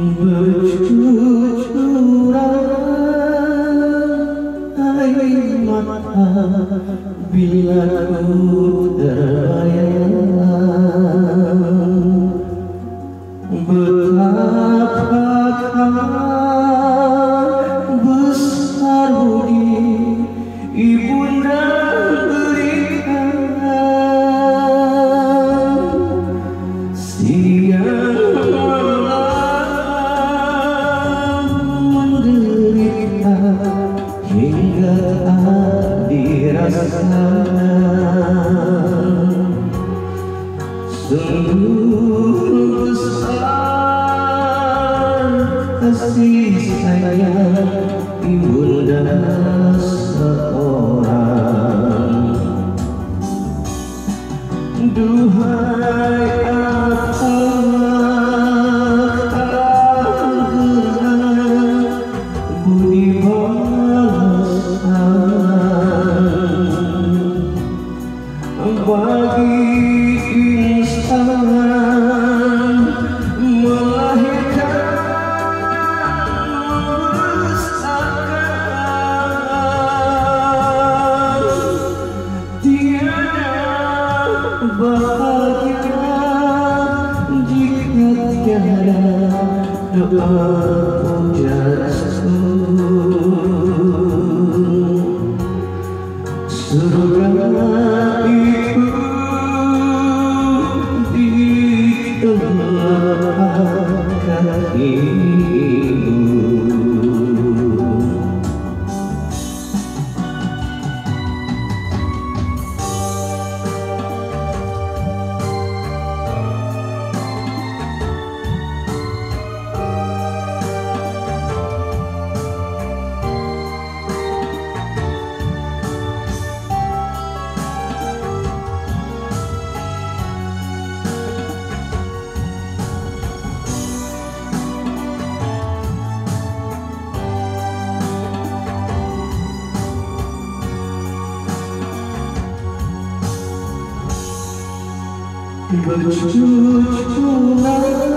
Bercucuran air mata bila ku terbayang betapa besar budi ibunda berikan siang malam menderita hingga tak dirasakan sungguh besar kasih sayang ibunda seorang. Duhai apa gerak budi balasan bagi insan melahirkan membesarkan tiada bahagia jika tiada doa puja surga itu di telapak kakimu. Bercucuran